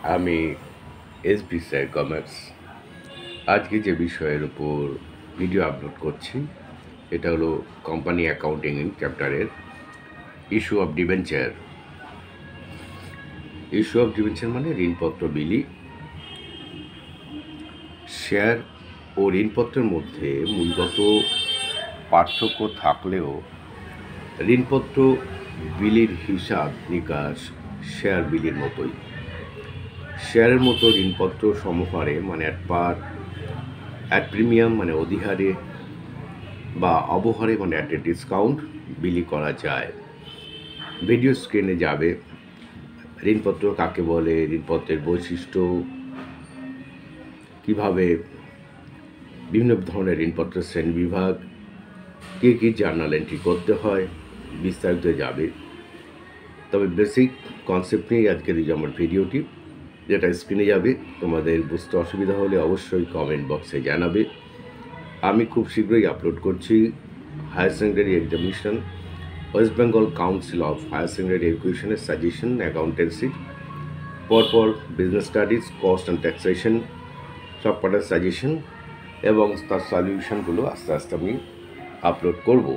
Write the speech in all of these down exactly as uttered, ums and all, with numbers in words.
আমি S B sir commerce আজকে যে বিষয়ের উপর ভিডিও আপলোড করছি এটা হলো কোম্পানি অ্যাকাউন্টিং চ্যাপ্টারের issue of debenture. Issue of debenture মানে ঋণপত্র বিলি। শেয়ার ও ঋণপত্রের মধ্যে মূলগত পার্থক্য থাকলেও ঋণপত্র বিলির হিসাব নিকাশ শেয়ার বিলির মতোই। শেয়ারের মতো ঋণপত্র সমহারে মানে অ্যাট পার, অ্যাট প্রিমিয়াম মানে অধিহারে বা অবহারে মানে অ্যাট এ ডিসকাউন্ট বিলি করা যায়। ভিডিও স্ক্রিনে যাবে ঋণপত্র কাকে বলে, ঋণপত্রের বৈশিষ্ট্য, কিভাবে বিভিন্ন ধরনের ঋণপত্রের শ্রেণী বিভাগ, কী কী জার্নাল এন্ট্রি করতে হয়, বিস্তারিত যাবে। তবে বেসিক কনসেপ্ট নিয়েই আজকের এই যে আমার ভিডিওটি, যেটা স্ক্রিনে যাবে। তোমাদের বুঝতে অসুবিধা হলে অবশ্যই কমেন্ট বক্সে জানাবে। আমি খুব শীঘ্রই আপলোড করছি higher secondary examination, west Bengal council of higher secondary এডুকেশনের সাজেশন অ্যাকাউন্টেন্সি, পরপর business studies, cost and taxation সব কটার সাজেশন এবং তার সলিউশনগুলো আস্তে আস্তে আমি আপলোড করব।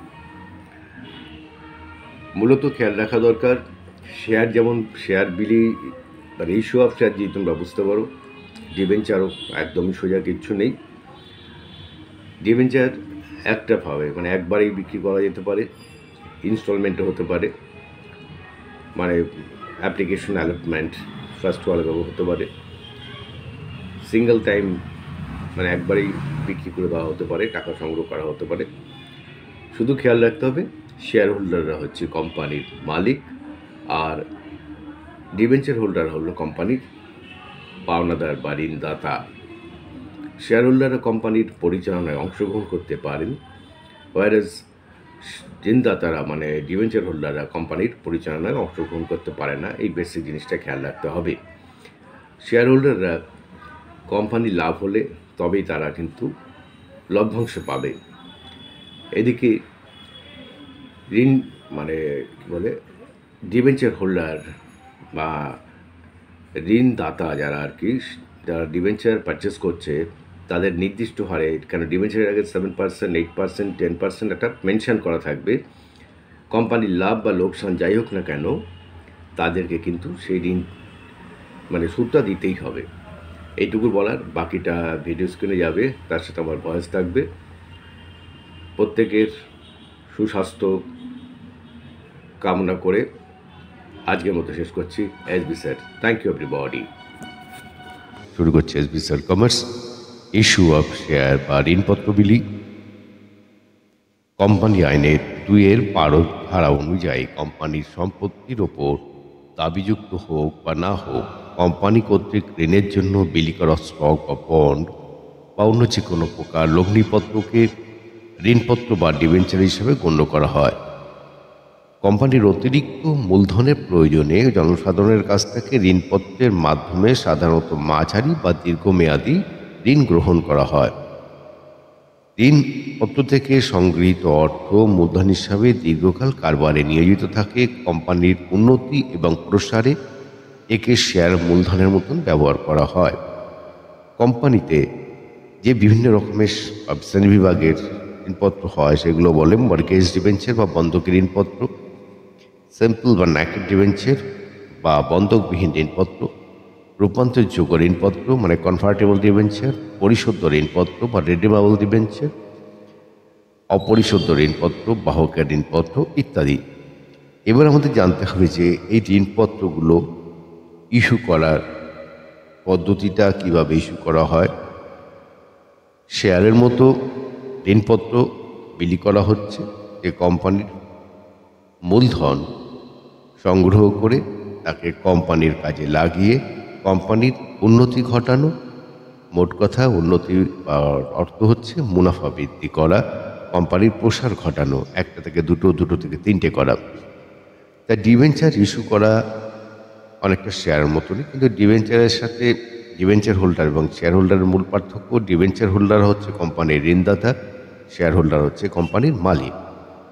মূলত খেয়াল রাখা দরকার, শেয়ার যেমন শেয়ার বিলি মানে ইস্যু অফ শেয়ার যদি তোমরা বুঝতে পারো, ডিবেঞ্চারও একদমই সোজা কিচ্ছু নেই। ডিবেঞ্চার একটা ভাবে মানে একবারেই বিক্রি করা যেতে পারে, ইনস্টলমেন্টও হতে পারে, মানে অ্যাপ্লিকেশন অ্যালটমেন্ট ফার্স্ট ওয়ালভাবে হতে পারে, সিঙ্গেল টাইম মানে একবারেই বিক্রি করে দেওয়া হতে পারে, টাকা সংগ্রহ করা হতে পারে। শুধু খেয়াল রাখতে হবে শেয়ার হোল্ডাররা হচ্ছে কোম্পানির মালিক আর ডিবেঞ্চার হোল্ডার হলো কোম্পানির পাওনাদার বা ঋণদাতা। শেয়ার হোল্ডাররা কোম্পানির পরিচালনায় অংশগ্রহণ করতে পারেন, ওয়ারেজ ঋণদাতারা মানে ডিবেঞ্চার হোল্ডাররা কোম্পানির পরিচালনায় অংশগ্রহণ করতে পারে না। এই বেসিক জিনিসটা খেয়াল রাখতে হবে। শেয়ার হোল্ডাররা কোম্পানি লাভ হলে তবেই তারা কিন্তু লভ্যাংশ পাবে। এদিকে ঋণ মানে কী বলে ডিবেঞ্চার হোল্ডার বা ঋণদাতা যারা আর কি, যারা ডিবেঞ্চার পারচেস করছে তাদের নির্দিষ্ট হারে, কেন ডিবেঞ্চারের আগে seven percent eight percent ten percent একটা মেনশন করা থাকবে। কোম্পানির লাভ বা লোকসান যাই হোক না কেন তাদেরকে কিন্তু সেই ঋণ মানে সুদটা দিতেই হবে। এইটুকু বলার, বাকিটা ভিডিও স্ক্রিনে যাবে, তার সাথে আমার ভয়েস থাকবে। প্রত্যেকের সুস্বাস্থ্য কামনা করে আজকের মতো শেষ করছি। S B sir, thank you everybody. শুরু করছি S B sir commerce issue of share বা ঋণপত্র বিলি। কোম্পানি আইনের দুইয়ের বারো ধারা অনুযায়ী কোম্পানির সম্পত্তির ওপর দাবিযুক্ত হোক বা না হোক, কোম্পানি কর্তৃক ঋণের জন্য বিলি করা স্টক বা বন্ড বা অন্য যে কোনো প্রকার লগ্নিপত্রকে ঋণপত্র বা ডিবেঞ্চার হিসেবে গণ্য করা হয়। কোম্পানির অতিরিক্ত মূলধনের প্রয়োজনে জনসাধারণের কাছ থেকে ঋণপত্রের মাধ্যমে সাধারণত মাঝারি বা দীর্ঘমেয়াদী ঋণ গ্রহণ করা হয়। ঋণপত্র থেকে সংগৃহীত অর্থ মূলধন হিসাবে দীর্ঘকাল কারবারে নিয়োজিত থাকে। কোম্পানির উন্নতি এবং প্রসারে একে শেয়ার মূলধনের মতন ব্যবহার করা হয়। কোম্পানিতে যে বিভিন্ন রকমের শ্রেণী বিভাগের ঋণপত্র হয় সেগুলো বলে মর্গেজ ডিবেঞ্চার বা বন্ধকি ঋণপত্র, সিম্পল বা ন্যাকেড ডিবেঞ্চার বা বন্ধকবিহীন ঋণপত্র, রূপান্তরযোগ্য ঋণপত্র মানে কনভার্টেবল ডিবেঞ্চার, পরিশোধ্য ঋণপত্র বা রিডিমেবল ডিবেঞ্চার, অপরিশোধ্য ঋণপত্র, বাহকের ঋণপত্র ইত্যাদি। এবার আমাদের জানতে হবে যে এই ঋণপত্রগুলো ইস্যু করার পদ্ধতিটা কিভাবে ইস্যু করা হয়। শেয়ারের মতো ঋণপত্র বিলি করা হচ্ছে যে কোম্পানির মূলধন সংগ্রহ করে তাকে কোম্পানির কাজে লাগিয়ে কোম্পানির উন্নতি ঘটানো। মোট কথা উন্নতি অর্থ হচ্ছে মুনাফা বৃদ্ধি করা, কোম্পানির প্রসার ঘটানো, একটা থেকে দুটো, দুটো থেকে তিনটে করা। তা ডিবেঞ্চার ইস্যু করা অনেকটা শেয়ারের মতনই, কিন্তু ডিবেঞ্চারের সাথে ডিবেঞ্চার হোল্ডার এবং শেয়ার হোল্ডারের মূল পার্থক্য, ডিবেঞ্চার হোল্ডার হচ্ছে কোম্পানির ঋণদাতা, শেয়ার হোল্ডার হচ্ছে কোম্পানির মালিক।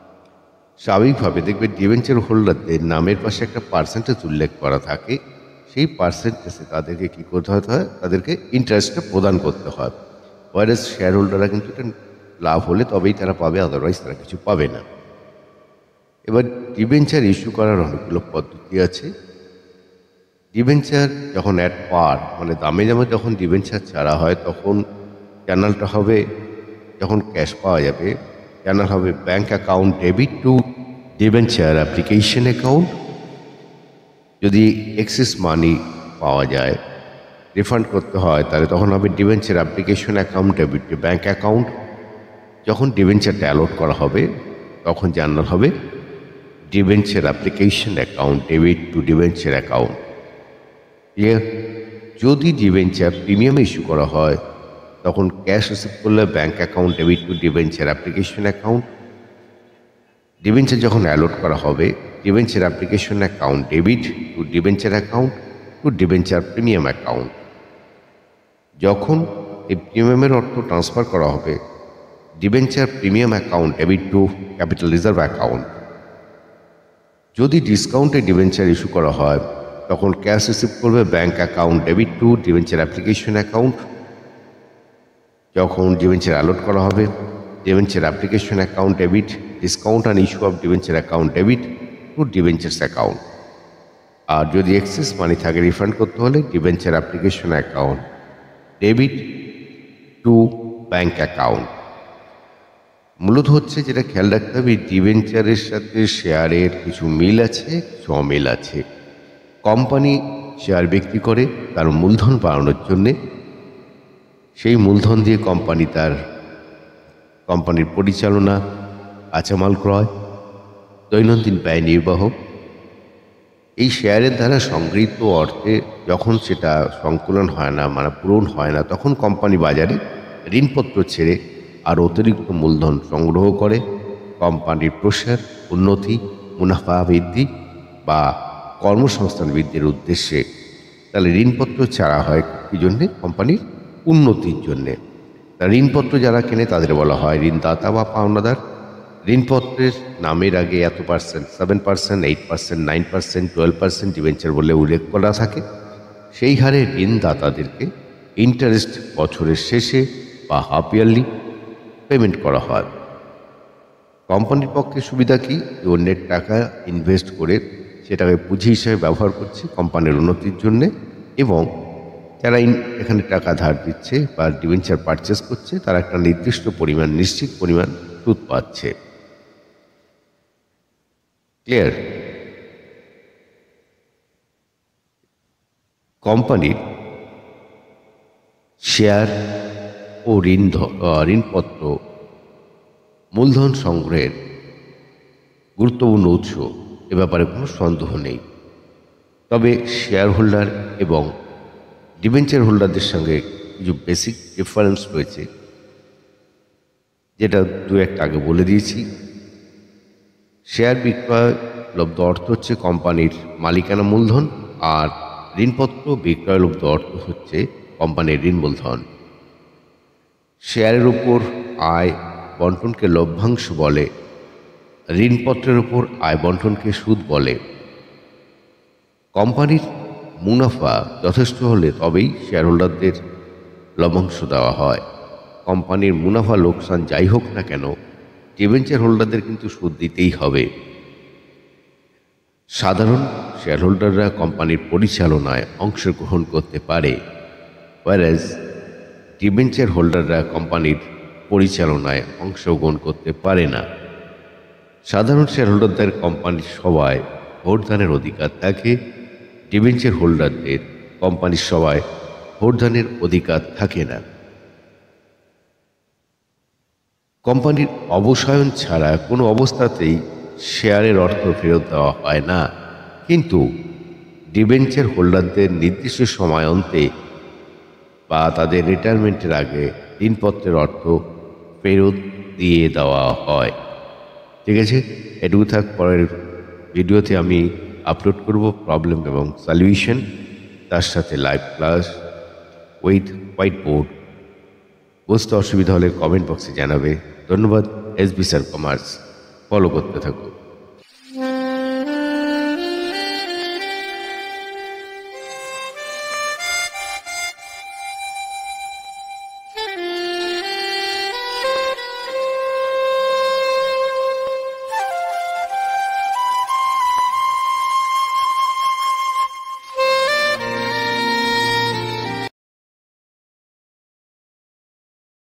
স্বাভাবিকভাবে দেখবে ডিবেঞ্চার হোল্ডারদের নামের পাশে একটা পার্সেন্টেজ উল্লেখ করা থাকে, সেই পার্সেন্টেজে তাদেরকে কী করতে হতে হয়, তাদেরকে ইন্টারেস্টটা প্রদান করতে হয়। ওয়ারেস শেয়ার হোল্ডাররা কিন্তু এটা লাভ হলে তবেই তারা পাবে, আদারওয়াইজ তারা কিছু পাবে না। এবার ডিবেঞ্চার ইস্যু করার অনেকগুলো পদ্ধতি আছে। ডিবেঞ্চার যখন অ্যাট পার মানে দামে দামে যখন ডিবেঞ্চার ছাড়া হয়, তখন চ্যানেলটা হবে, যখন ক্যাশ পাওয়া যাবে, চ্যানেল হবে bank account debit to debenture application account. যদি এক্সেস মানি পাওয়া যায়, রিফান্ড করতে হয়, তাহলে তখন হবে debenture application account debit to bank account. যখন ডিবেঞ্চারটা অ্যালট করা হবে, তখন চ্যানেল হবে debenture application account debit to debenture account. Clear? যদি ডিবেঞ্চার প্রিমিয়াম ইস্যু করা হয়, তখন ক্যাশ রিসিভ করলে bank account debit to debenture application account. Debenture যখন অ্যালট করা হবে, debenture application account debit to debenture account to debenture premium account. যখন এই প্রিমিয়ামের অর্থ ট্রান্সফার করা হবে, debenture premium account debit to capital reserve account. যদি ডিসকাউন্টে ডিবেঞ্চার ইস্যু করা হয়, তখন ক্যাশ রিসিভ করবে bank account debit to debenture application account. যখন ডিবেঞ্চার অ্যালট করা হবে, debenture application account debit discount and issue of debenture account debit to debentures account. আর যদি এক্সেস মানি থাকে রিফান্ড করতে হলে, debenture application account debit to bank account. মূলত হচ্ছে যেটা খেয়াল রাখতে হবে, ডিবেঞ্চারের সাথে শেয়ারের কিছু মিল আছে, কিছু অমিল আছে। কোম্পানি শেয়ার বিক্রি করে তার মূলধন বাড়ানোর জন্যে। সেই মূলধন দিয়ে কোম্পানি তার কোম্পানির পরিচালনা, কাঁচামাল ক্রয়, দৈনন্দিন ব্যয় নির্বাহ, এই শেয়ারের দ্বারা সংগৃহীত অর্থে যখন সেটা সংকুলন হয় না, মানে পূরণ হয় না, তখন কোম্পানি বাজারে ঋণপত্র ছেড়ে আর অতিরিক্ত মূলধন সংগ্রহ করে কোম্পানির প্রসার, উন্নতি, মুনাফা বৃদ্ধি বা কর্মসংস্থান বৃদ্ধির উদ্দেশ্যে। তাহলে ঋণপত্র ছাড়া হয় কী জন্যে? কোম্পানির উন্নতির জন্যে। তা ঋণপত্র যারা কেনে তাদের বলা হয় ঋণদাতা বা পাওনাদার। ঋণপত্রের নামের আগে এত percent, seven percent, eight percent, nine percent, twelve percent debenture বলে উল্লেখ করা থাকে। সেই হারে ঋণদাতাদেরকে ইন্টারেস্ট বছরের শেষে বা হাফ ইয়ারলি পেমেন্ট করা হয়। কোম্পানির পক্ষে সুবিধা কি? অন্যের টাকা ইনভেস্ট করে সেটাকে পুঁজি হিসেবে ব্যবহার করছে কোম্পানির উন্নতির জন্যে, এবং যারা এখানে টাকা ধার দিচ্ছে বা ডিবেঞ্চার পারচেস করছে, তারা একটা নির্দিষ্ট পরিমাণ, নিশ্চিত পরিমাণ সুদ পাচ্ছে। ক্লিয়ার? কোম্পানির শেয়ার ও ঋণ ঋণপত্র মূলধন সংগ্রহের গুরুত্বপূর্ণ উৎস, এ ব্যাপারে কোনো সন্দেহ নেই। তবে শেয়ার হোল্ডার এবং ডিবেঞ্চার হোল্ডারদের সঙ্গে কিছু বেসিক ডিফারেন্স রয়েছে, যেটা দু একটা আগে বলে দিয়েছি। শেয়ার বিক্রয় লব্ধ অর্থ হচ্ছে কোম্পানির মালিকানা মূলধন, আর ঋণপত্র বিক্রয় লব্ধ অর্থ হচ্ছে কোম্পানির ঋণ মূলধন। শেয়ারের উপর আয় বন্টনকে লভ্যাংশ বলে, ঋণপত্রের উপর আয় বন্টনকে সুদ বলে। কোম্পানির মুনাফা যথেষ্ট হলে তবেই শেয়ার হোল্ডারদের লভ্যাংশ দেওয়া হয়। কোম্পানির মুনাফা লোকসান যাই হোক না কেন, ডিবেঞ্চার হোল্ডারদের কিন্তু সুদ দিতেই হবে। সাধারণ শেয়ার হোল্ডাররা কোম্পানির পরিচালনায় অংশগ্রহণ করতে পারে, ওয়ারেজ ডিবেঞ্চার হোল্ডাররা কোম্পানির পরিচালনায় অংশগ্রহণ করতে পারে না। সাধারণ শেয়ার হোল্ডারদের কোম্পানির সভায় ভোটদানের অধিকার থাকে, ডিবেঞ্চার হোল্ডারদের কোম্পানির সভায় ভোটদানের অধিকার থাকে না। কোম্পানির অবসায়ন ছাড়া কোনো অবস্থাতেই শেয়ারের অর্থ ফেরত দেওয়া হয় না, কিন্তু ডিবেঞ্চার হোল্ডারদের নির্দিষ্ট সময় অন্তে বা তাদের রিটায়ারমেন্টের আগে ঋণপত্রের অর্থ ফেরত দিয়ে দেওয়া হয়। ঠিক আছে, এটুকু থাক। পরের ভিডিওতে আমি আপলোড করব প্রবলেম এবং সলিউশন, তার সাথে live class with white board. বুঝতে অসুবিধা হলে কমেন্ট বক্সে জানাবে। ধন্যবাদ। এসবি স্যার কমার্স ফলো করতে থাকুন।